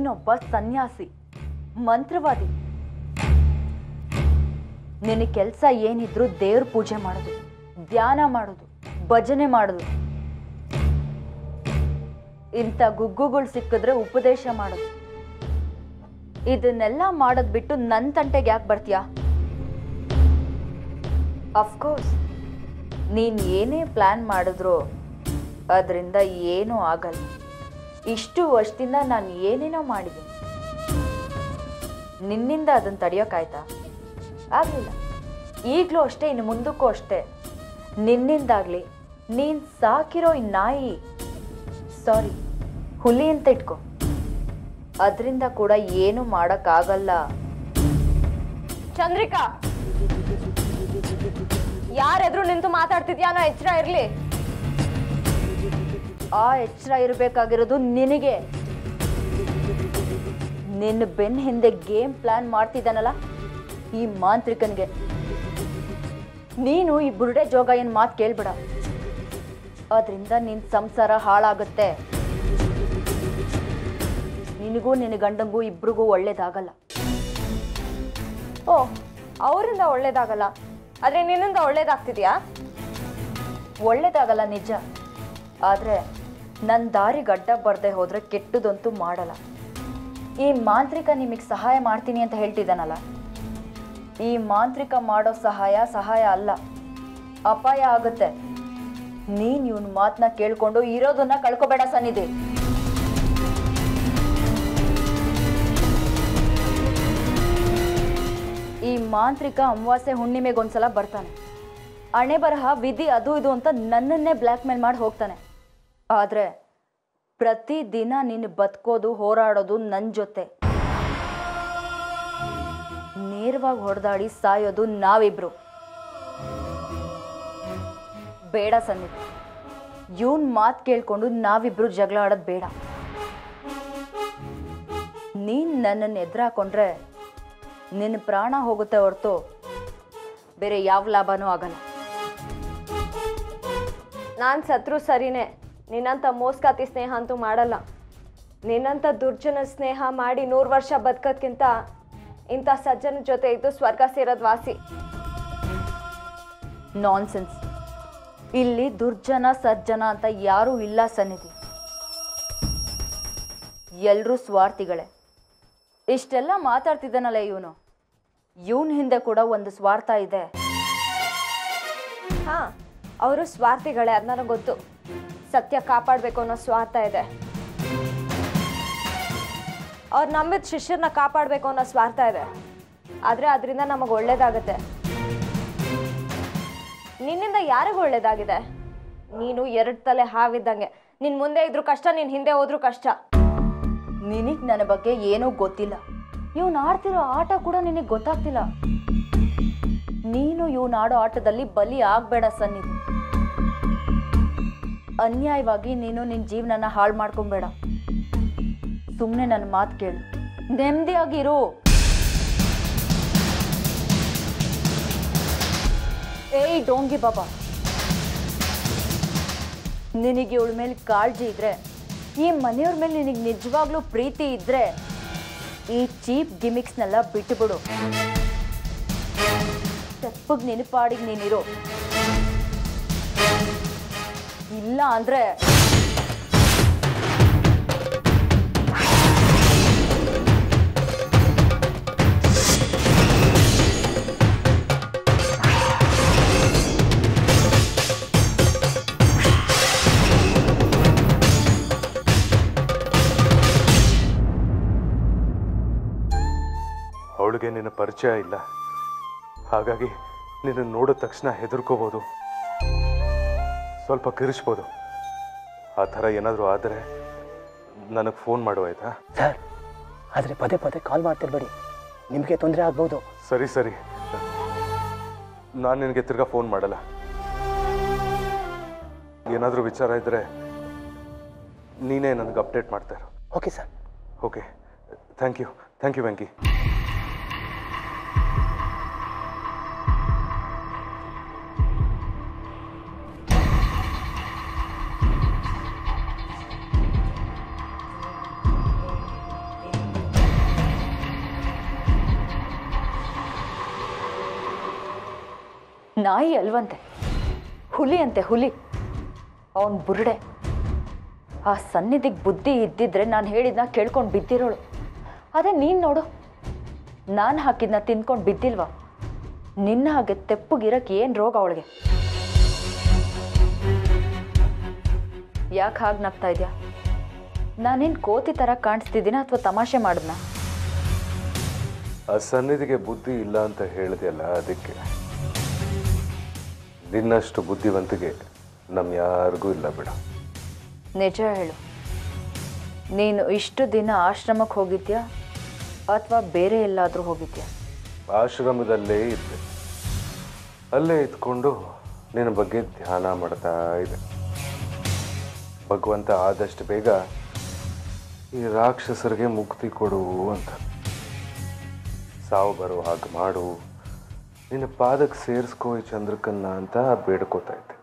ನೀನೊಬ್ಬ ಸನ್ಯಾಸಿ, ಮಂತ್ರವಾದಿ. ನಿನ್ನ ಕೆಲಸ ಏನಿದ್ರು ದೇವ್ರ ಪೂಜೆ ಮಾಡೋದು, ಧ್ಯಾನ ಮಾಡೋದು, ಭಜನೆ ಮಾಡೋದು. ಇಂಥ ಗುಗ್ಗುಗಳು ಸಿಕ್ಕಿದ್ರೆ ಉಪದೇಶ ಮಾಡೋದು. ಇದನ್ನೆಲ್ಲ ಮಾಡೋದ್ ಬಿಟ್ಟು ನನ್ನ ತಂಟೆಗೆ ಯಾಕೆ ಬರ್ತೀಯಾ? ಅಫ್ಕೋರ್ಸ್ ನೀನು ಏನೇ ಪ್ಲಾನ್ ಮಾಡಿದ್ರು ಅದರಿಂದ ಏನೂ ಆಗಲ್ಲ. ಇಷ್ಟು ವರ್ಷದಿಂದ ನಾನು ಏನೇನೋ ಮಾಡಿದ್ದೀನಿ, ನಿನ್ನಿಂದ ಅದನ್ನು ತಡೆಯೋಕ್ಕಾಯ್ತಾ? ಆಗಲಿಲ್ಲ. ಈಗಲೂ ಅಷ್ಟೇ, ಇನ್ನು ಮುಂದಕ್ಕೂ ಅಷ್ಟೇ. ನಿನ್ನಿಂದಾಗಲಿ ನೀನು ಸಾಕಿರೋ ಈ ನಾಯಿ, ಸಾರಿ ಹುಲಿ ಅಂತ ಇಟ್ಕೊ, ಅದರಿಂದ ಕೂಡ ಏನು ಮಾಡೋಕ್ಕಾಗಲ್ಲ. ಚಂದ್ರಿಕಾ, ಯಾರೆದ್ರು ನಿಂತು ಮಾತಾಡ್ತಿದ್ಯಾ ಅನ್ನೋ ಎಚ್ಚರ ಇರ್ಲಿ. ಆ ಎಚ್ಚರ ಇರಬೇಕಾಗಿರೋದು ನಿನಗೆ. ನಿನ್ನ ಬೆನ್ನ ಹಿಂದೆ ಗೇಮ್ ಪ್ಲಾನ್ ಮಾಡ್ತಿದ್ದಾನಲ್ಲ ಈ ಮಾಂತ್ರಿಕನಿಗೆ. ನೀನು ಈ ಬುರುಡೆ ಜೋಗ ಏನು ಮಾತು ಕೇಳ್ಬೇಡ, ಅದರಿಂದ ನಿನ್ನ ಸಂಸಾರ ಹಾಳಾಗುತ್ತೆ. ನಿನಗೂ ನಿನ್ನ ಗಂಡಂಗೂ ಇಬ್ರಿಗೂ ಒಳ್ಳೇದಾಗಲ್ಲ. ಓ, ಅವರಿಂದ ಒಳ್ಳೇದಾಗಲ್ಲ, ಆದ್ರೆ ನಿನ್ನಿಂದ ಒಳ್ಳೇದಾಗ್ತಿದ್ಯಾ? ಒಳ್ಳೇದಾಗಲ್ಲ ನಿಜ, ಆದರೆ ನನ್ನ ದಾರಿಗೆ ಅಡ್ಡ ಬರ್ದೆ ಹೋದ್ರೆ ಕೆಟ್ಟದಂತೂ ಮಾಡಲ್ಲ. ಈ ಮಾಂತ್ರಿಕ ನಿಮಗೆ ಸಹಾಯ ಮಾಡ್ತೀನಿ ಅಂತ ಹೇಳ್ತಿದ್ದಾನಲ್ಲ, ಈ ಮಾಂತ್ರಿಕ ಮಾಡೋ ಸಹಾಯ ಅಲ್ಲ, ಅಪಾಯ ಆಗುತ್ತೆ. ನೀನು ಇವನ್ ಮಾತನ್ನ ಕೇಳ್ಕೊಂಡು ಇರೋದನ್ನ ಕಳ್ಕೊಬೇಡ ಸನ್ನಿಧಿ. ಈ ಮಾಂತ್ರಿಕ ಅಮಾವಾಸ್ಯೆ ಹುಣ್ಣಿಮೆಗೊಂದ್ಸಲ ಬರ್ತಾನೆ. ಹಣೆ ಬರಹ ವಿಧಿ ಅದು ಇದು ಅಂತ ನನ್ನನ್ನೇ ಬ್ಲ್ಯಾಕ್ ಮೇಲ್ ಮಾಡಿ ಹೋಗ್ತಾನೆ. ಆದರೆ ಪ್ರತಿದಿನ ನೀನು ಬದುಕೋದು ಹೋರಾಡೋದು ನನ್ನ ಜೊತೆ. ನೇರವಾಗಿ ಹೊಡೆದಾಡಿ ಸಾಯೋದು ನಾವಿಬ್ರು. ಬೇಡ ಸನ್ನಿಧಿ, ಇವನ್ ಮಾತು ಕೇಳ್ಕೊಂಡು ನಾವಿಬ್ರು ಜಗಳ ಆಡೋದು ಬೇಡ. ನೀನ್ ನನ್ನನ್ನು ಎದುರಾಕೊಂಡ್ರೆ ನಿನ್ನ ಪ್ರಾಣ ಹೋಗುತ್ತೆ ಹೊರತು ಬೇರೆ ಯಾವ ಲಾಭನೂ ಆಗಲ್ಲ. ನಾನು ಸತ್ರು ಸರಿನೇ, ನಿನ್ನಂಥ ಮೋಸ್ಕಾತಿ ಸ್ನೇಹ ಅಂತೂ ಮಾಡಲ್ಲ. ನಿನ್ನಂಥ ದುರ್ಜನ ಸ್ನೇಹ ಮಾಡಿ 100 ವರ್ಷ ಬದುಕೋದ್ಕಿಂತ ಇಂಥ ಸಜ್ಜನ ಜೊತೆ ಇದ್ದು ಸ್ವರ್ಗ ಸೇರೋದು ವಾಸಿ. ನಾನ್ಸೆನ್ಸ್. ಇಲ್ಲಿ ದುರ್ಜನ ಸಜ್ಜನ ಅಂತ ಯಾರೂ ಇಲ್ಲ ಸನ್ನಿಧಿ, ಎಲ್ಲರೂ ಸ್ವಾರ್ಥಿಗಳೇ. ಇಷ್ಟೆಲ್ಲ ಮಾತಾಡ್ತಿದ್ದಾನಲ್ಲ ಇವನ್ ಹಿಂದೆ ಕೂಡ ಒಂದು ಸ್ವಾರ್ಥ ಇದೆ. ಹಾ, ಅವರು ಸ್ವಾರ್ಥಿಗಳೇ, ಅದು ನನಗೆ ಗೊತ್ತು. ಸತ್ಯ ಕಾಪಾಡಬೇಕು ಅನ್ನೋ ಸ್ವಾರ್ಥ ಇದೆ. ಅವ್ರು ನಂಬಿದ ಶಿಷ್ಯರನ್ನ ಕಾಪಾಡಬೇಕು ಅನ್ನೋ ಸ್ವಾರ್ಥ ಇದೆ. ಆದರೆ ಅದರಿಂದ ನಮಗೆ ಒಳ್ಳೇದಾಗತ್ತೆ. ನಿನ್ನಿಂದ ಯಾರಿಗೂ ಒಳ್ಳೇದಾಗಿದೆ? ನೀನು 2 ತಲೆ ಹಾವಿದ್ದಂಗೆ. ನಿನ್ನ ಮುಂದೆ ಇದ್ರೂ ಕಷ್ಟ, ನಿನ್ನ ಹಿಂದೆ ಹೋದ್ರೂ ಕಷ್ಟ. ನಿನಗೆ ನನ್ನ ಬಗ್ಗೆ ಏನೂ ಗೊತ್ತಿಲ್ಲ. ಇವನು ಆಡ್ತಿರೋ ಆಟ ಕೂಡ ನಿನಗೆ ಗೊತ್ತಾಗ್ತಿಲ್ಲ. ನೀನು ಇವನು ಆಡೋ ಆಟದಲ್ಲಿ ಬಲಿ ಆಗಬೇಡ ಸನ್ನಿಧಿ. ಅನ್ಯಾಯವಾಗಿ ನೀನು ನಿನ್ನ ಜೀವನನ ಹಾಳು ಮಾಡ್ಕೊಬೇಡ. ಸುಮ್ಮನೆ ನನ್ನ ಮಾತು ಕೇಳು, ನೆಮ್ಮದಿಯಾಗಿರು. ಏಯ್ ಡೋಂಗಿ ಬಾಬಾ, ನಿನಗೆ ಇವಳ ಮೇಲೆ ಕಾಳಜಿ ಇದ್ರೆ, ಈ ಮನೆಯವ್ರ ಮೇಲೆ ನಿನಗೆ ನಿಜವಾಗ್ಲೂ ಪ್ರೀತಿ ಇದ್ರೆ ಈ ಚೀಪ್ ಗಿಮಿಕ್ಸ್ನೆಲ್ಲ ಬಿಟ್ಟುಬಿಡು. ತೆಪ್ಪಗೆ ನೆನಪಾಡಿಗೆ ನೀನಿರು. ಇಲ್ಲ ಅಂದ್ರೆ ಅವಳಿಗೆ ನಿನ್ನ ಪರಿಚಯ ಇಲ್ಲ, ಹಾಗಾಗಿ ನಿನ್ನ ನೋಡಿದ ತಕ್ಷಣ ಹೆದರ್ಕೋಬೋದು, ಸ್ವಲ್ಪ ಕಿರಿಸ್ಬೋದು. ಆ ಥರ ಏನಾದರೂ ಆದರೆ ನನಗೆ ಫೋನ್ ಮಾಡು ಆಯ್ತಾ? ಸರ್, ಆದರೆ ಪದೇ ಪದೇ ಕಾಲ್ ಮಾಡ್ತಿರ್ಬೇಡಿ, ನಿಮಗೆ ತೊಂದರೆ ಆಗ್ಬೋದು. ಸರಿ ಸರಿ, ನಾನು ನಿನಗೆ ತಿರ್ಗಾ ಫೋನ್ ಮಾಡಲ್ಲ. ಏನಾದರೂ ವಿಚಾರ ಇದ್ದರೆ ನೀನೇ ನನಗೆ ಅಪ್ಡೇಟ್ ಮಾಡ್ತಾ ಇರು. Okay sir. Okay, thank you Venki. ನಾಯಿ ಅಲ್ವಂತೆ, ಹುಲಿ ಅಂತೆ, ಹುಲಿ. ಅವನ್ ಬುರುಡೆ. ಆ ಸನ್ನಿಧಿಗೆ ಬುದ್ಧಿ ಇದ್ದಿದ್ರೆ ನಾನು ಹೇಳಿದ್ನ ಕೇಳ್ಕೊಂಡು ಬಿದ್ದಿರೋಳು. ಅದೇ ನೀನು ನೋಡು, ನಾನು ಹಾಕಿದ್ನ ತಿನ್ಕೊಂಡು ಬಿದ್ದಿಲ್ವಾ? ನಿನ್ನ ಹಾಗೆ ತೆಪ್ಪಗಿರಕ್ಕೆ ಏನು ರೋಗ ಅವಳಿಗೆ? ಯಾಕೆ ಹಾಗೆ ನಗ್ತಾ ಇದೆಯಾ? ನಾನೇನು ಕೋತಿ ಥರ ಕಾಣಿಸ್ತಿದ್ದೀನ ಅಥವಾ ತಮಾಷೆ ಮಾಡಿದ್ನ? ಆ ಸನ್ನಿಧಿಗೆ ಬುದ್ಧಿ ಇಲ್ಲ ಅಂತ ಹೇಳಿದೆಯಲ್ಲ, ಅದಕ್ಕೆ. ನಿನ್ನಷ್ಟು ಬುದ್ಧಿವಂತಿಗೆ ನಮ್ಮ ಯಾರಿಗೂ ಇಲ್ಲ ಬಿಡ. ನಿಜ ಹೇಳು, ನೀನು ಇಷ್ಟು ದಿನ ಆಶ್ರಮಕ್ಕೆ ಹೋಗಿದ್ಯಾ ಅಥವಾ ಬೇರೆ ಎಲ್ಲಾದರೂ ಹೋಗಿದ್ಯಾ? ಆಶ್ರಮದಲ್ಲೇ ಇದ್ದೆ. ಅಲ್ಲೇ ಇದ್ಕೊಂಡು ನಿನ್ನ ಬಗ್ಗೆ ಧ್ಯಾನ ಮಾಡ್ತಾ ಇದೆ. ಭಗವಂತ ಆದಷ್ಟು ಬೇಗ ಈ ರಾಕ್ಷಸರಿಗೆ ಮುಕ್ತಿ ಕೊಡು ಅಂತ, ಸಾವು ಬರೋ ಹಾಗೆ ಮಾಡು, ನಿನ್ನ ಪಾದಕ್ಕೆ ಸೇರಿಸ್ಕೋ ಈ ಚಂದ್ರಕನ್ನ ಅಂತ ಬೇಡ್ಕೋತಾ ಇದ್ದೆ.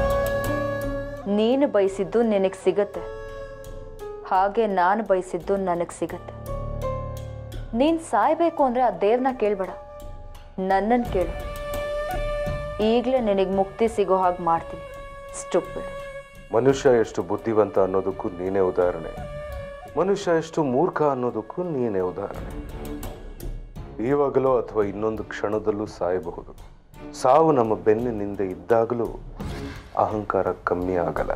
ನೀನು ಬಯಸಿದ್ದು ನಿನಗೆ ಸಿಗತ್ತೆ, ಹಾಗೆ ನಾನು ಬಯಸಿದ್ದು ನನಗೆ ಸಿಗತ್ತೆ. ನೀನು ಸಾಯ್ಬೇಕು ಅಂದರೆ ಆ ದೇವ್ರನ್ನ ಕೇಳಬೇಡ, ನನ್ನನ್ನು ಕೇಳು. ಈಗಲೇ ನಿನಗೆ ಮುಕ್ತಿ ಸಿಗೋ ಹಾಗೆ ಮಾಡ್ತೀನಿ. ಸ್ಟುಪಿಡ್. ಮನುಷ್ಯ ಎಷ್ಟು ಬುದ್ಧಿವಂತ ಅನ್ನೋದಕ್ಕೂ ನೀನೇ ಉದಾಹರಣೆ, ಮನುಷ್ಯ ಎಷ್ಟು ಮೂರ್ಖ ಅನ್ನೋದಕ್ಕೂ ನೀನೇ ಉದಾಹರಣೆ. ಇವಾಗಲೋ ಅಥವಾ ಇನ್ನೊಂದು ಕ್ಷಣದಲ್ಲೂ ಸಾಯಬಹುದು. ಸಾವು ನಮ್ಮ ಬೆನ್ನಿನಿಂದ ಇದ್ದಾಗಲೂ ಅಹಂಕಾರ ಕಮ್ಮಿ ಆಗಲ್ಲ.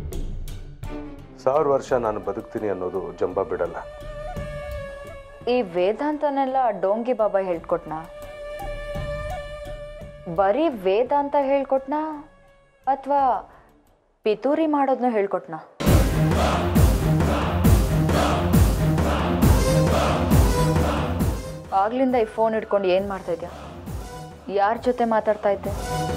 1000 ವರ್ಷ ನಾನು ಬದುಕ್ತೀನಿ ಅನ್ನೋದು ಜಂಬ ಬಿಡಲ್ಲ. ಈ ವೇದಾಂತನೆಲ್ಲ ಡೋಂಗಿ ಬಾಬಾ ಹೇಳ್ಕೊಟ್ನಾ? ಬರೀ ವೇದಾಂತ ಹೇಳ್ಕೊಟ್ನಾ ಅಥವಾ ಪಿತೂರಿ ಮಾಡೋದನ್ನು ಹೇಳ್ಕೊಟ್ನಾ? ಆಗ್ಲಿಂದ ಈ ಫೋನ್ ಹಿಡ್ಕೊಂಡು ಏನು ಮಾಡ್ತಾ ಇದ್ಯಾ? ಯಾರ ಜೊತೆ ಮಾತಾಡ್ತಾ ಇದ್ದೆ?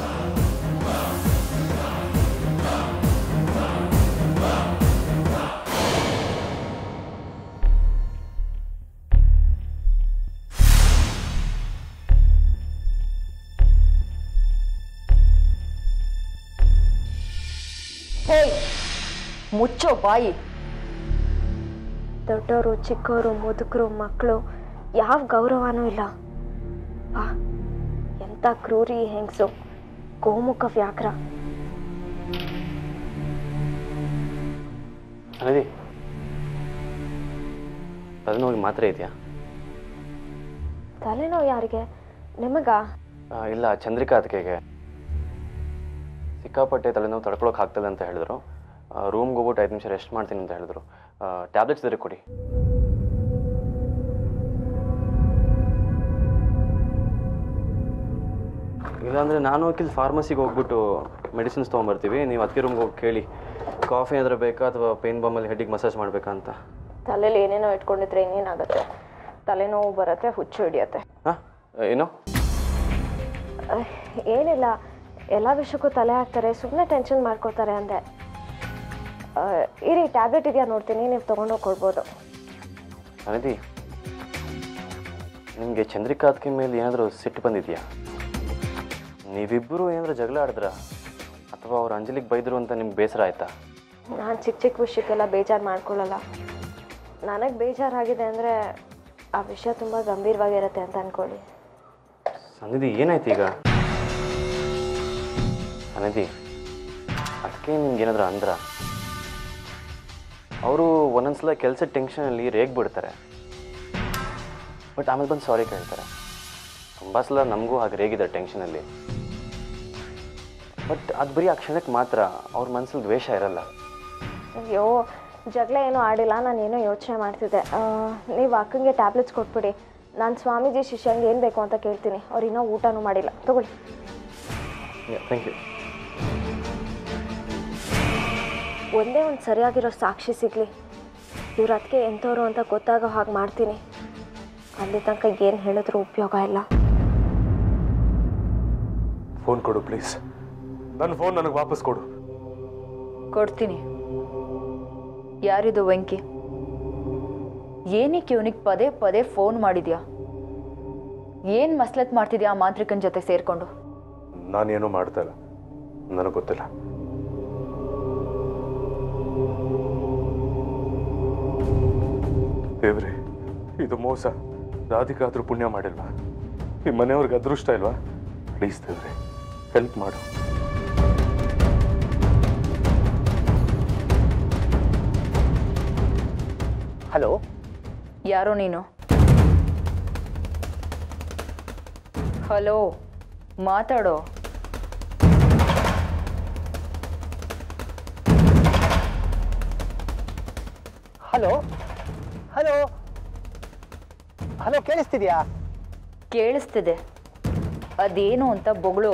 ಹೇಯ್, ಮುಚ್ಚೋ ಬಾಯಿ. ದೊಡ್ಡವರು, ಚಿಕ್ಕವರು, ಮುದುಕರು, ಮಕ್ಕಳು ಯಾವ ಗೌರವನೂ ಇಲ್ಲ. ಬಾ, ಎಂಥ ಕ್ರೂರಿ ಹೆಂಗಸು, ಗೋಮುಖ ವ್ಯಾಘ್ರ. ಅದೇ ತಲೆನೋವಿಗೆ ಮಾತ್ರ ಇದೆಯಾ? ತಲೆನೋವು ಯಾರಿಗೆ? ನಿಮಗ? ಇಲ್ಲ, ಚಂದ್ರಿಕಾ ಅದಕ್ಕೆ ಸಿಕ್ಕಾಪಟ್ಟೆ ತಲೆನೋವು ತಡ್ಕೊಳಕ್ಕೆ ಆಗ್ತದೆ ಅಂತ ಹೇಳಿದ್ರು. ರೂಮ್ಗೆ ಹೋಗ್ಬಿಟ್ಟು 5 ನಿಮಿಷ ರೆಸ್ಟ್ ಮಾಡ್ತೀನಿ ಅಂತ ಹೇಳಿದ್ರು. ಟ್ಯಾಬ್ಲೆಟ್ಸ್ ಇದ್ರೆ ಕೊಡಿ. ಇಲ್ಲಾಂದರೆ ನಾನು ಕಿಲ್ ಫಾರ್ಮಸಿಗೆ ಹೋಗ್ಬಿಟ್ಟು ಮೆಡಿಸಿನ್ಸ್ ತೊಗೊಂಬರ್ತೀವಿ. ನೀವು ಅದಕ್ಕೆ ರೂಮ್ಗೆ ಹೋಗಿ ಕೇಳಿ, ಕಾಫಿ ಏನಾದರೂ ಬೇಕಾ ಅಥವಾ ಪೇನ್ ಬಾಮಲ್ಲಿ ಹೆಡ್ಡಿಗೆ ಮಸಾಜ್ ಮಾಡಬೇಕಾ ಅಂತ. ತಲೆಯಲ್ಲಿ ಏನೇನೋ ಇಟ್ಕೊಂಡಿದ್ರೆ ಇನ್ನೇನಾಗುತ್ತೆ? ತಲೆನೋವು ಬರುತ್ತೆ, ಹುಚ್ಚು ಹಿಡಿಯತ್ತೆ. ಹಾಂ, ಏನು? ಏನಿಲ್ಲ, ಎಲ್ಲ ವಿಷಯಕ್ಕೂ ತಲೆ ಹಾಕ್ತಾರೆ, ಸುಮ್ಮನೆ ಟೆನ್ಷನ್ ಮಾಡ್ಕೋತಾರೆ ಅಂದೆ. ಇರಿ, ಟ್ಯಾಬ್ಲೆಟ್ ಇದೆಯಾ ನೋಡ್ತೀನಿ, ನೀವು ತೊಗೊಂಡೋಗಿ ಕೊಡ್ಬೋದು. ಅನಿಧಿ, ನಿಮಗೆ ಚಂದ್ರಿಕಾ ಅದಕ್ಕೆ ಮೇಲೆ ಏನಾದರೂ ಸಿಟ್ಟು ಬಂದಿದೆಯಾ? ನೀವಿಬ್ಬರು ಏನಾದರೂ ಜಗಳ ಆಡಿದ್ರ ಅಥವಾ ಅವ್ರು ಅಂಜಲಿಗೆ ಬೈದರು ಅಂತ ನಿಮ್ಗೆ ಬೇಸರ ಆಯಿತಾ? ನಾನು ಚಿಕ್ಕ ಚಿಕ್ಕ ವಿಷಯಕ್ಕೆಲ್ಲ ಬೇಜಾರು ಮಾಡ್ಕೊಳ್ಳಲ್ಲ. ನನಗೆ ಬೇಜಾರಾಗಿದೆ ಅಂದರೆ ಆ ವಿಷಯ ತುಂಬ ಗಂಭೀರವಾಗಿರುತ್ತೆ ಅಂತ ಅಂದ್ಕೊಳ್ಳಿ. ಅನಿಧಿ, ಏನಾಯ್ತು ಈಗ? ಅನಿಧಿ, ಅದಕ್ಕೆ ನಿಮ್ಗೇನಾದರೂ ಅಂದ್ರ? ಅವರು ಒಂದೊಂದ್ಸಲ ಕೆಲಸದ ಟೆನ್ಷನಲ್ಲಿ ರೇಗ್ಬಿಡ್ತಾರೆ, ಬಟ್ ಆಮೇಲೆ ಬಂದು ಸಾರಿ ಕೇಳ್ತಾರೆ. ತುಂಬ ಸಲ ನಮಗೂ ಹಾಗೆ ರೇಗಿದ್ದಾರೆ ಟೆನ್ಷನಲ್ಲಿ. ಬಟ್ ಅದು ಬರೀ ಆ ಕ್ಷಣಕ್ಕೆ ಮಾತ್ರ, ಅವ್ರ ಮನಸ್ಸಲ್ಲಿ ದ್ವೇಷ ಇರಲ್ಲ. ಅಯ್ಯೋ, ಜಗಳ ಏನೂ ಆಡಿಲ್ಲ, ನಾನು ಏನೋ ಯೋಚನೆ ಮಾಡ್ತಿದ್ದೆ. ನೀವು ಅಕ್ಕಂಗೆ ಟ್ಯಾಬ್ಲೆಟ್ಸ್ ಕೊಟ್ಬಿಡಿ, ನಾನು ಸ್ವಾಮೀಜಿ ಶಿಷ್ಯಂಗೆ ಏನು ಬೇಕು ಅಂತ ಕೇಳ್ತೀನಿ. ಅವ್ರು ಇನ್ನೂ ಊಟನೂ ಮಾಡಿಲ್ಲ, ತಗೊಳ್ಳಿ. Thank you. ಒಂದೇ ಒಂದು ಸರಿಯಾಗಿರೋ ಸಾಕ್ಷಿ ಸಿಗಲಿ, ಇವ್ರು ಅದಕ್ಕೆ ಎಂಥವ್ರು ಅಂತ ಗೊತ್ತಾಗೋ ಹಾಗೆ ಮಾಡ್ತೀನಿ. ಅಲ್ಲಿ ತನಕ ಏನು ಹೇಳಿದ್ರೂ ಉಪಯೋಗ ಇಲ್ಲ. ಫೋನ್ ಕೊಡು ಪ್ಲೀಸ್. ನನ್ನ ಫೋನ್ ನನಗೆ ವಾಪಸ್ ಕೊಡು. ಕೊಡ್ತೀನಿ. ಯಾರಿದು ವೆಂಕಿ? ಏನಕ್ಕೆ ಇವನಿಗೆ ಪದೇ ಪದೇ ಫೋನ್ ಮಾಡಿದ್ಯಾ? ಏನು ಮಸ್ಲತ್ ಮಾಡ್ತಿದ್ಯಾ ಆ ಮಾಂತ್ರಿಕನ ಜೊತೆ ಸೇರಿಕೊಂಡು? ನಾನೇನೋ ಮಾಡ್ತಾ ಇಲ್ಲ, ನನಗೆ ಗೊತ್ತಿಲ್ಲ. ದೇವ್ರೆ, ಇದು ಮೋಸ. ರಾಧಿಕಾ ಆದರೂ ಪುಣ್ಯ ಮಾಡಿಲ್ವಾ? ಈ ಮನೆಯವ್ರಿಗೆ ಅದೃಷ್ಟ ಇಲ್ವಾ? ಪ್ಲೀಸ್ ದೇವ್ರೆ, ಹೆಲ್ಪ್ ಮಾಡು. ಹಲೋ, ಯಾರೋ ನೀನು? ಹಲೋ, ಮಾತಾಡೋ. ಹಲೋ ಹಲೋ ಹಲೋ, ಕೇಳಿಸ್ತಿದ್ಯಾ? ಕೇಳಿಸ್ತಿದೆ, ಅದೇನು ಅಂತ ಬೊಗಳು.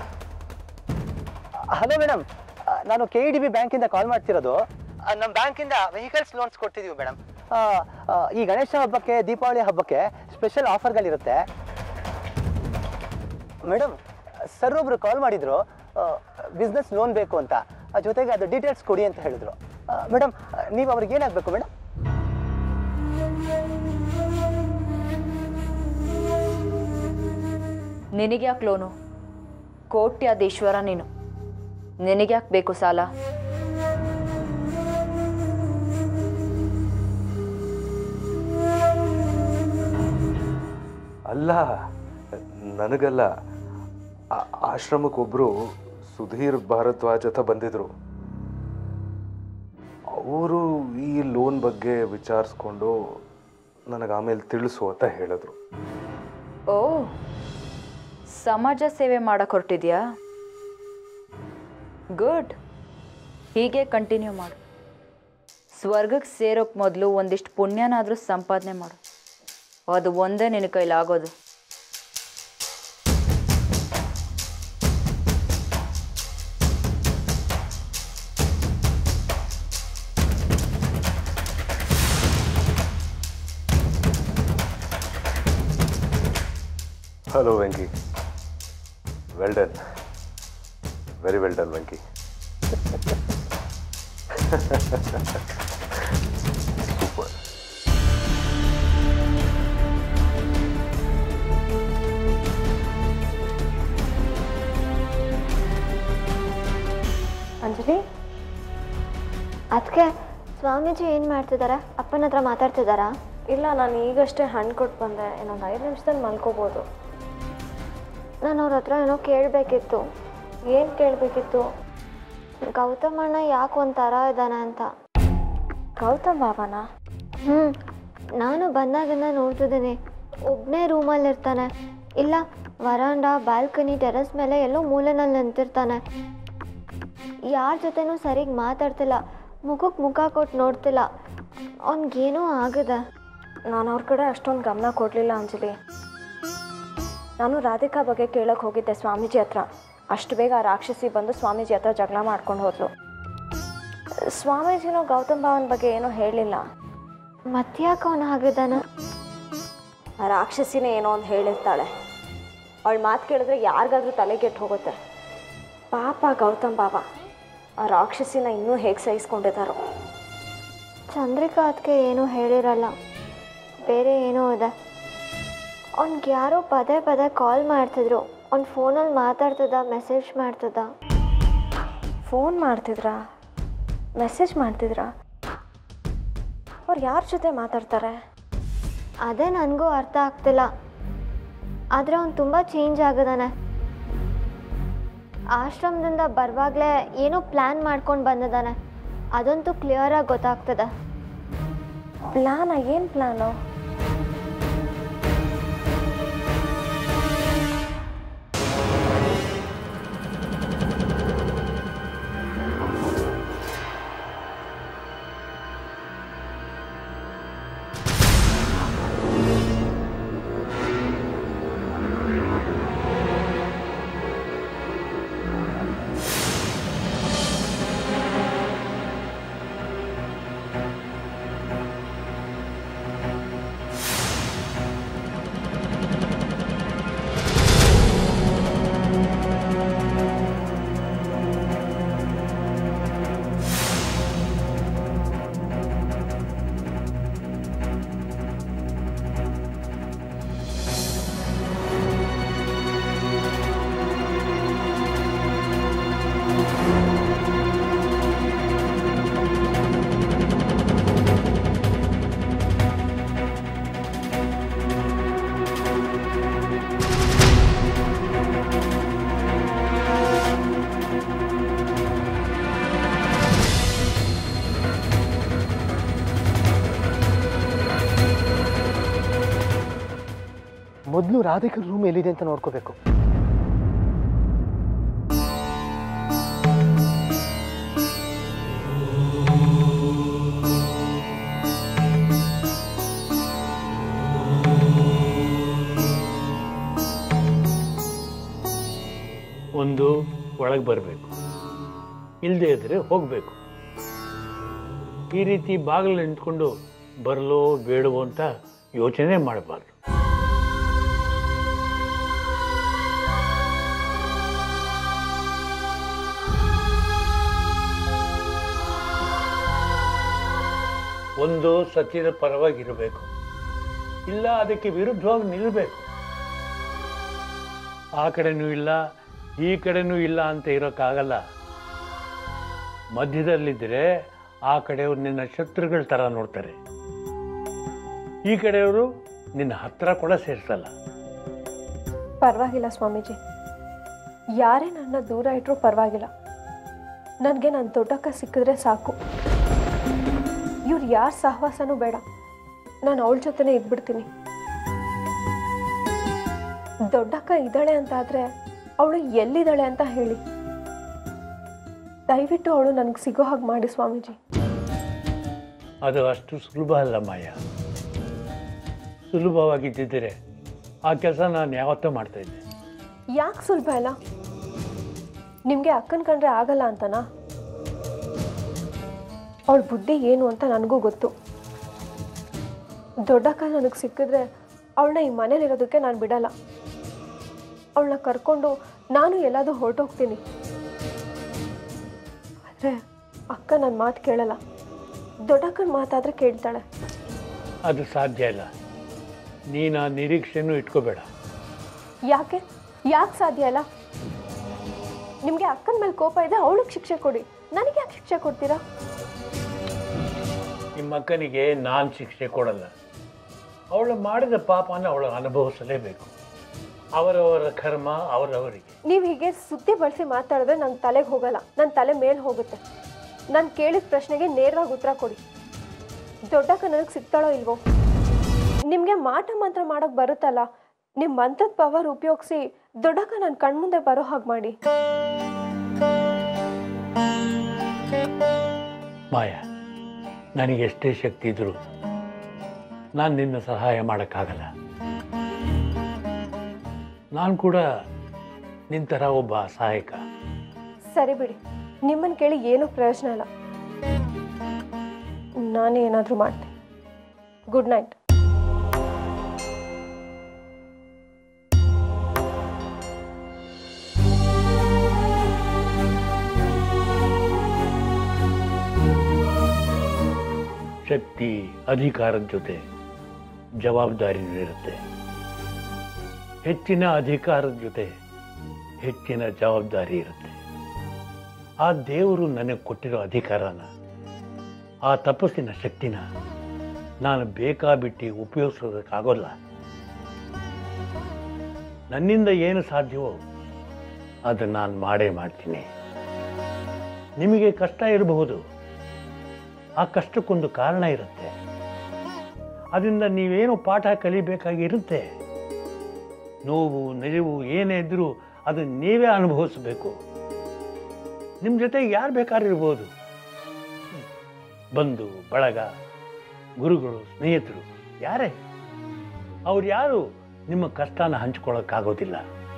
ಹಲೋ ಮೇಡಮ್, ನಾನು KEDB ಬ್ಯಾಂಕಿಂದ ಕಾಲ್ ಮಾಡ್ತಿರೋದು. ನಮ್ಮ ಬ್ಯಾಂಕಿಂದ ವೆಹಿಕಲ್ಸ್ ಲೋನ್ಸ್ ಕೊಡ್ತಿದ್ದೀವಿ ಮೇಡಮ್. ಈ ಗಣೇಶ ಹಬ್ಬಕ್ಕೆ, ದೀಪಾವಳಿ ಹಬ್ಬಕ್ಕೆ ಸ್ಪೆಷಲ್ ಆಫರ್ಗಳಿರುತ್ತೆ ಮೇಡಮ್. ಸರ್ ಒಬ್ರು ಕಾಲ್ ಮಾಡಿದ್ರು, ಬಿಸ್ನೆಸ್ ಲೋನ್ ಬೇಕು ಅಂತ, ಜೊತೆಗೆ ಅದು ಡೀಟೇಲ್ಸ್ ಕೊಡಿ ಅಂತ ಹೇಳಿದ್ರು. ಮೇಡಮ್, ನೀವು ಅವ್ರಿಗೆ ಏನಾಗಬೇಕು ಮೇಡಮ್? ನಿನಗ್ಯಾಕೆ ಲೋನು? ಕೋಟ್ಯಾಧೀಶ್ವರ ನೀನು, ನಿನಗ್ಯಾಕೆ ಬೇಕು ಸಾಲ? ಅಲ್ಲ, ನನಗಲ್ಲ. ಆಶ್ರಮಕ್ಕೊಬ್ಬರು ಸುಧೀರ್ ಭಾರದ್ವಾಜ್ ಅಂತ ಬಂದಿದ್ರು. ಅವರು ಈ ಲೋನ್ ಬಗ್ಗೆ ವಿಚಾರಿಸ್ಕೊಂಡು ನನಗೆ ಆಮೇಲೆ ತಿಳಿಸು ಅಂತ ಹೇಳಿದ್ರು. ಓ, ಸಮಾಜ ಸೇವೆ ಮಾಡಕ್ಕೆ ಹೊರಟಿದ್ಯಾ? ಗುಡ್, ಹೀಗೆ ಕಂಟಿನ್ಯೂ ಮಾಡು. ಸ್ವರ್ಗಕ್ಕೆ ಸೇರೋಕ್ಕೆ ಮೊದಲು ಒಂದಿಷ್ಟು ಪುಣ್ಯನಾದರೂ ಸಂಪಾದನೆ ಮಾಡು. ಅದು ಒಂದೇ ನಿನ್ನ ಕೈಲಾಗೋದು. Hello Venki, well done, very well done Venki. Super. Anjali, ಅದಕ್ಕೆ ಸ್ವಾಮೀಜಿ ಏನು ಮಾಡ್ತಿದ್ದಾರೆ? ಅಪ್ಪನ ಹತ್ರ ಮಾತಾಡ್ತಿದ್ದಾರಾ? ಇಲ್ಲ, ನಾನು ಈಗಷ್ಟೇ ಹಣ್ಣು ಕೊಟ್ಟು ಬಂದೆ. ಇನ್ನೊಂದು 5 ನಿಮಿಷದಲ್ಲಿ ಮಲ್ಕೋಬೋದು. ನಾನು ಅವ್ರ ಹತ್ರ ಏನೋ ಕೇಳಬೇಕಿತ್ತು. ಏನು ಕೇಳಬೇಕಿತ್ತು? ಗೌತಮಣ್ಣ ಯಾಕೆ ಒಂಥರ ಇದ್ದಾನೆ ಅಂತ. ಗೌತಮ್ ಬಾಬಾನ? ನಾನು ಬಂದಾಗಿಂದ ನೋಡ್ತಿದ್ದೀನಿ, ಒಬ್ಬನೇ ರೂಮಲ್ಲಿರ್ತಾನೆ. ಇಲ್ಲ ವರಾಂಡ, ಬಾಲ್ಕನಿ, ಟೆರೆಸ್ ಮೇಲೆ ಎಲ್ಲೋ ಮೂಲೆನಲ್ಲಿ ನಿಂತಿರ್ತಾನೆ. ಯಾರ ಜೊತೆನೂ ಸರಿಗೆ ಮಾತಾಡ್ತಿಲ್ಲ, ಮುಖಕ್ಕೆ ಮುಖ ಕೊಟ್ಟು ನೋಡ್ತಿಲ್ಲ. ಅವನಿಗೇನೋ ಆಗಿದೆ. ನಾನು ಅವ್ರ ಕಡೆ ಅಷ್ಟೊಂದು ಗಮನ ಕೊಡಲಿಲ್ಲ ಅಂಜಲಿ. ನಾನು ರಾಧಿಕಾ ಬಗ್ಗೆ ಕೇಳಕ್ಕೆ ಹೋಗಿದ್ದೆ ಸ್ವಾಮೀಜಿ ಹತ್ರ. ಅಷ್ಟು ಬೇಗ ಆ ರಾಕ್ಷಸಿ ಬಂದು ಸ್ವಾಮೀಜಿ ಹತ್ರ ಜಗಳ ಮಾಡ್ಕೊಂಡು ಹೋದ್ಲು. ಸ್ವಾಮೀಜಿನೂ ಗೌತಮ್ ಬಾವನ ಬಗ್ಗೆ ಏನೋ ಹೇಳಲಿಲ್ಲ. ಮತ್ತ್ಯಾಕೆ ಅವನು ಆಗಿದ್ದಾನೆ? ಆ ರಾಕ್ಷಸಿನೇ ಏನೋ ಒಂದು ಹೇಳಿರ್ತಾಳೆ. ಅವಳು ಮಾತು ಕೇಳಿದ್ರೆ ಯಾರಿಗಾದ್ರೂ ತಲೆಗೆಟ್ಟು ಹೋಗುತ್ತೆ. ಪಾಪ ಗೌತಮ್ ಬಾಬಾ ಆ ರಾಕ್ಷಸಿನ ಇನ್ನೂ ಹೇಗೆ ಸಹಿಸ್ಕೊಂಡಿದ್ದಾರೋ. ಚಂದ್ರಿಕಾ ಅದಕ್ಕೆ ಏನೂ ಹೇಳಿರಲ್ಲ, ಬೇರೆ ಏನೋ ಇದೆ. ಅವ್ನಿಗೆ ಯಾರೋ ಪದೇ ಪದೇ ಕಾಲ್ ಮಾಡ್ತಿದ್ರು. ಅವ್ನು ಫೋನಲ್ಲಿ ಮಾತಾಡ್ತಿದ್ದ, ಮೆಸೇಜ್ ಮಾಡ್ತಿದ್ದ. ಫೋನ್ ಮಾಡ್ತಿದ್ರಾ? ಮೆಸೇಜ್ ಮಾಡ್ತಿದ್ರಾ? ಅವ್ರು ಯಾರ ಜೊತೆ ಮಾತಾಡ್ತಾರೆ? ಅದೇ ನನಗೂ ಅರ್ಥ ಆಗ್ತಿಲ್ಲ. ಆದರೆ ಅವ್ನು ತುಂಬ ಚೇಂಜ್ ಆಗಿದ್ದಾನೆ. ಆಶ್ರಮದಿಂದ ಬರುವಾಗಲೇ ಏನೋ ಪ್ಲ್ಯಾನ್ ಮಾಡ್ಕೊಂಡು ಬಂದಿದ್ದಾನೆ. ಅದಂತೂ ಕ್ಲಿಯರಾಗಿ ಗೊತ್ತಾಗ್ತದೆ. ಪ್ಲ್ಯಾನ? ಏನು ಪ್ಲ್ಯಾನು? ಮೊದಲು ರಾಧಿಕಾ ರೂಮ್ ಎಲ್ಲಿದೆ ಅಂತ ನೋಡ್ಕೋಬೇಕು. ಒಂದು ಒಳಗೆ ಬರಬೇಕು, ಇಲ್ಲದೆ ಇದ್ದರೆ ಹೋಗಬೇಕು. ಈ ರೀತಿ ಬಾಗಿಲು ನಿಂತ್ಕೊಂಡು ಬರಲೋ ಬೇಡವೋ ಅಂತ ಯೋಚನೆ ಮಾಡಬಾರ್ದು. ಒಂದು ಸತ್ಯದ ಪರವಾಗಿರಬೇಕು, ಇಲ್ಲ ಅದಕ್ಕೆ ವಿರುದ್ಧವಾಗಿ ನಿಲ್ಲಬೇಕು. ಆ ಕಡೆನೂ ಇಲ್ಲ ಈ ಕಡೆನೂ ಇಲ್ಲ ಅಂತ ಇರೋಕ್ಕಾಗಲ್ಲ. ಮಧ್ಯದಲ್ಲಿದ್ದರೆ ಆ ಕಡೆಯವರು ನಿನ್ನ ಶತ್ರುಗಳ ಥರ ನೋಡ್ತಾರೆ, ಈ ಕಡೆಯವರು ನಿನ್ನ ಹತ್ರ ಕೂಡ ಸೇರಿಸಲ್ಲ. ಪರವಾಗಿಲ್ಲ ಸ್ವಾಮೀಜಿ, ಯಾರೇ ನನ್ನ ದೂರ ಇಟ್ಟರೂ ಪರವಾಗಿಲ್ಲ. ನನಗೆ ನನ್ನ ದೊಡ್ಡಕ್ಕ ಸಿಕ್ಕಿದ್ರೆ ಸಾಕು. ಇವ್ರು ಯಾರ ಸಹವಾಸನೂ ಬೇಡ, ನಾನು ಅವಳ ಜೊತೆನೇ ಇದ್ಬಿಡ್ತೀನಿ. ದೊಡ್ಡಕ್ಕ ಇದ್ದಾಳೆ ಅಂತ ಆದರೆ ಅವಳು ಎಲ್ಲಿದ್ದಾಳೆ ಅಂತ ಹೇಳಿ. ದಯವಿಟ್ಟು ಅವಳು ನನಗೆ ಸಿಗೋ ಹಾಗೆ ಮಾಡಿ ಸ್ವಾಮೀಜಿ. ಅದು ಅಷ್ಟು ಸುಲಭ ಅಲ್ಲ ಮಾಯಾ. ಸುಲಭವಾಗಿದ್ದಿದ್ದರೆ ಆ ಕೆಲಸ ನಾನು ಯಾವತ್ತೂ ಮಾಡ್ತಾಯಿದ್ದೆ. ಯಾಕೆ ಸುಲಭ ಇಲ್ಲ? ನಿಮಗೆ ಅಕ್ಕನ ಕಂಡ್ರೆ ಆಗಲ್ಲ ಅಂತನಾ? ಅವಳ ಬುದ್ಧಿ ಏನು ಅಂತ ನನಗೂ ಗೊತ್ತು. ದೊಡ್ಡಕ್ಕ ನನಗೆ ಸಿಕ್ಕಿದ್ರೆ ಅವಳನ್ನ ಈ ಮನೇಲಿರೋದಕ್ಕೆ ನಾನು ಬಿಡಲ್ಲ. ಅವಳನ್ನ ಕರ್ಕೊಂಡು ನಾನು ಎಲ್ಲಾದರೂ ಹೊರಟೋಗ್ತೀನಿ. ಆದರೆ ಅಕ್ಕ ನನ್ನ ಮಾತು ಕೇಳಲ್ಲ. ದೊಡ್ಡಕ್ಕನ ಮಾತಾದರೆ ಕೇಳ್ತಾಳೆ. ಅದು ಸಾಧ್ಯ ಇಲ್ಲ. ನೀನು ಆ ನಿರೀಕ್ಷೆನೂ ಇಟ್ಕೋಬೇಡ. ಯಾಕೆ ಸಾಧ್ಯ ಇಲ್ಲ? ನಿಮಗೆ ಅಕ್ಕನ ಮೇಲೆ ಕೋಪ ಇದೆ, ಅವಳಿಗೆ ಶಿಕ್ಷೆ ಕೊಡಿ. ನನಗೆ ಯಾಕೆ ಶಿಕ್ಷೆ ಕೊಡ್ತೀರಾ? ನಿಮ್ಮ ಅಕ್ಕನಿಗೆ ನಾನು ಶಿಕ್ಷೆ ಕೊಡಲ್ಲ. ಅವಳು ಮಾಡಿದ ಪಾಪನ ಅವಳು ಅನುಭವಿಸಲೇಬೇಕು. ಅವರವರ ಕರ್ಮ ಅವರವರಿಗೆ. ನೀವು ಹೀಗೆ ಸುದ್ದಿ ಬಳಸಿ ಮಾತಾಡಿದ್ರೆ ನನ್ನ ತಲೆಗೆ ಹೋಗಲ್ಲ, ನನ್ನ ತಲೆ ಮೇಲೆ ಹೋಗುತ್ತೆ. ನಾನು ಕೇಳಿದ ಪ್ರಶ್ನೆಗೆ ನೇರವಾಗಿ ಉತ್ತರ ಕೊಡಿ. ದೊಡ್ಡಕ್ಕ ನನಗೆ ಸಿಗ್ತಾಳೋ ಇಲ್ವೋ? ನಿಮಗೆ ಮಾಟ ಮಂತ್ರ ಮಾಡೋಕ್ಕೆ ಬರುತ್ತಲ್ಲ, ನಿಮ್ಮ ಮಂತ್ರದ ಪವರ್ ಉಪಯೋಗಿಸಿ ದೊಡ್ಡಕ್ಕ ನನ್ನ ಕಣ್ಮುಂದೆ ಬರೋ ಹಾಗೆ ಮಾಡಿ. ಮಾಯಾ, ನನಗೆ ಎಷ್ಟೇ ಶಕ್ತಿ ಇದ್ರೂ ನಾನು ನಿನ್ನ ಸಹಾಯ ಮಾಡೋಕ್ಕಾಗಲ್ಲ. ನಾನು ಕೂಡ ನಿನ್ನ ಥರ ಒಬ್ಬ ಸಹಾಯಕ. ಸರಿ ಬಿಡಿ, ನಿಮ್ಮನ್ನು ಕೇಳಿ ಏನೂ ಪ್ರಯೋಜನ ಇಲ್ಲ. ನಾನೇ ಏನಾದರೂ ಮಾಡ್ತೀನಿ. Good night. ಶಕ್ತಿ ಅಧಿಕಾರದ ಜೊತೆ ಜವಾಬ್ದಾರಿನೂ ಇರುತ್ತೆ. ಹೆಚ್ಚಿನ ಅಧಿಕಾರದ ಜೊತೆ ಹೆಚ್ಚಿನ ಜವಾಬ್ದಾರಿ ಇರುತ್ತೆ. ಆ ದೇವರು ನನಗೆ ಕೊಟ್ಟಿರೋ ಅಧಿಕಾರನ, ಆ ತಪಸ್ಸಿನ ಶಕ್ತಿನ ನಾನು ಬೇಕಾಬಿಟ್ಟು ಉಪಯೋಗಿಸೋದಕ್ಕಾಗೋಲ್ಲ. ನನ್ನಿಂದ ಏನು ಸಾಧ್ಯವೋ ಅದನ್ನು ನಾನು ಮಾಡೇ ಮಾಡ್ತೀನಿ. ನಿಮಗೆ ಕಷ್ಟ ಇರಬಹುದು, ಆ ಕಷ್ಟಕ್ಕೊಂದು ಕಾರಣ ಇರುತ್ತೆ. ಅದರಿಂದ ನೀವೇನೋ ಪಾಠ ಕಲಿಬೇಕಾಗಿರುತ್ತೆ. ನೋವು ನಲಿವು ಏನೇ ಇದ್ದರೂ ಅದನ್ನು ನೀವೇ ಅನುಭವಿಸಬೇಕು. ನಿಮ್ಮ ಜೊತೆ ಯಾರು ಬೇಕಾರಿರ್ಬೋದು, ಬಂಧು ಬಳಗ, ಗುರುಗಳು, ಸ್ನೇಹಿತರು, ಯಾರೇ ಅವ್ರು ಯಾರು ನಿಮ್ಮ ಕಷ್ಟನ ಹಂಚ್ಕೊಳ್ಳೋಕ್ಕಾಗೋದಿಲ್ಲ.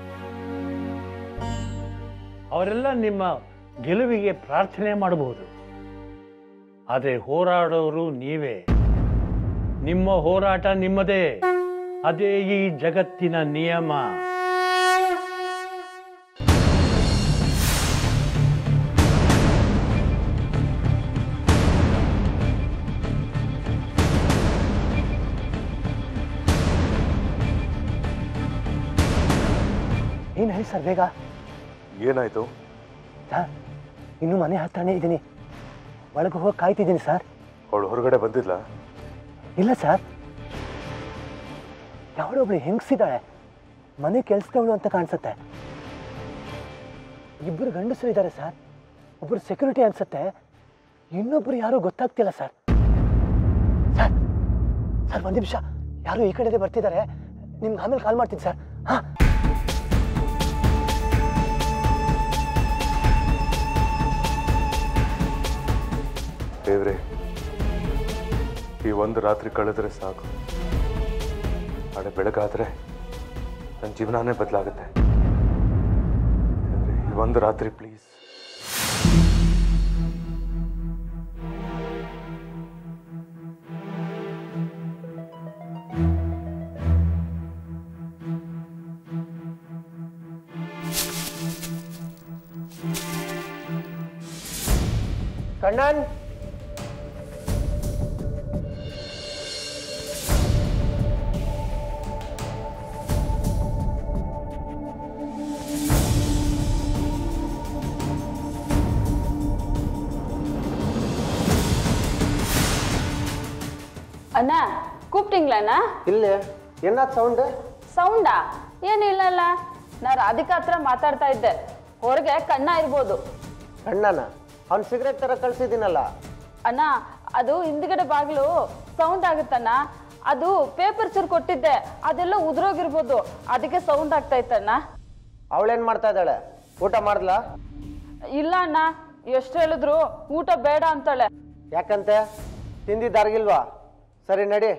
ಅವರೆಲ್ಲ ನಿಮ್ಮ ಗೆಲುವಿಗೆ ಪ್ರಾರ್ಥನೆ ಮಾಡಬಹುದು. ಆದರೆ ಹೋರಾಡೋರು ನೀವೇ. ನಿಮ್ಮ ಹೋರಾಟ ನಿಮ್ಮದೇ. ಅದೇ ಈ ಜಗತ್ತಿನ ನಿಯಮ. ಏನು ಹೇಳಿ ಸರ್ ಬೇಗ. ಏನಾಯ್ತು? ಸರ್, ಇನ್ನು ಮನೆ ಹತ್ರನೇ ಇದ್ದೀನಿ. ಒಳಗೆ ಹೋಗಿ ಕಾಯ್ತಿದ್ದೀನಿ ಸರ್. ಅವಳು ಹೊರಗಡೆ ಬಂದಿಲ್ಲ? ಇಲ್ಲ ಸರ್, ಯಾವಳೊಬ್ಳು ಹೆಂಗಸಿದ್ದಾಳೆ, ಮನೆ ಕೆಲ್ಸದವಳು ಅಂತ ಕಾಣಿಸುತ್ತೆ. ಇಬ್ಬರು ಗಂಡಸರು ಇದ್ದಾರೆ ಸರ್. ಒಬ್ಬರು ಸೆಕ್ಯೂರಿಟಿ ಅನ್ಸುತ್ತೆ, ಇನ್ನೊಬ್ರು ಯಾರೋ ಗೊತ್ತಾಗ್ತಿಲ್ಲ ಸರ್. ಸರ್ ಸರ್ ಒಂದು ನಿಮಿಷ, ಯಾರೋ ಈ ಕಡೆ ಬರ್ತಿದ್ದಾರೆ, ನಿಮ್ಗೆ ಆಮೇಲೆ ಕಾಲ್ ಮಾಡ್ತೀನಿ ಸರ್. ಹಾಂ ದೇವ್ರೆ, ಈ ಒಂದು ರಾತ್ರಿ ಕಳೆದ್ರೆ ಸಾಕು. ನಾಳೆ ಬೆಳಗಾದ್ರೆ ನನ್ನ ಜೀವನನೇ ಬದಲಾಗುತ್ತೆ. ದೇವ್ರೆ, ಈ ಒಂದು ರಾತ್ರಿ ಪ್ಲೀಸ್. ಕಣ್ಣನ್, ಅಣ್ಣ ಕೂಪ್ಟಿಂಗ್ಲಣ್ಣ? ಇಲ್ಲೇ ಏನಾದ್ ಸೌಂಡ್? ಸೌಂಡಾ? ಏನಿಲ್ಲಲ್ಲ, ನಾ ರಾಧಿಕಾ ಹತ್ರ ಮಾತಾಡ್ತಾ ಇದ್ದೆ. ಹೊರಗೆ ಕಣ್ಣ ಇರ್ಬೋದು. ಕಣ್ಣನ ಅವ್ನು ಸಿಗರೇಟ್ ತರ ಕಳ್ಸಿದ್ದೀನಲ್ಲ. ಅಣ್ಣ, ಅದು ಹಿಂದ್ಗಡೆ ಬಾಗಿಲು ಸೌಂಡ್ ಆಗುತ್ತಣ್ಣ. ಅದು ಪೇಪರ್ ಚೂರು ಕೊಟ್ಟಿದ್ದೆ, ಅದೆಲ್ಲ ಉದುರೋಗಿರ್ಬೋದು, ಅದಕ್ಕೆ ಸೌಂಡ್ ಆಗ್ತಾ ಇತ್ತಣ್ಣ. ಅವಳೇನ್ ಮಾಡ್ತಾ ಇದ್ದಾಳೆ? ಊಟ ಮಾಡ್ಲಾ? ಇಲ್ಲ ಅಣ್ಣ, ಎಷ್ಟು ಹೇಳಿದ್ರು ಊಟ ಬೇಡ ಅಂತಾಳೆ. ಯಾಕಂತೆ? ತಿಂದಿದ್ದಾರ್ಗಿಲ್ವಾ? ಸರಿ ನಡಿ.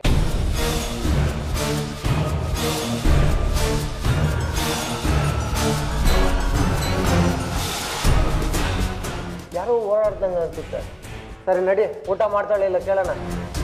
ಯಾರೋ ಓಡಾಡ್ದಂಗೆ ಅನ್ಸುತ್ತೆ. ಸರಿ ನಡಿ, ಊಟ ಮಾಡ್ತಾಳೆ ಇಲ್ಲ ಕೇಳೋಣ.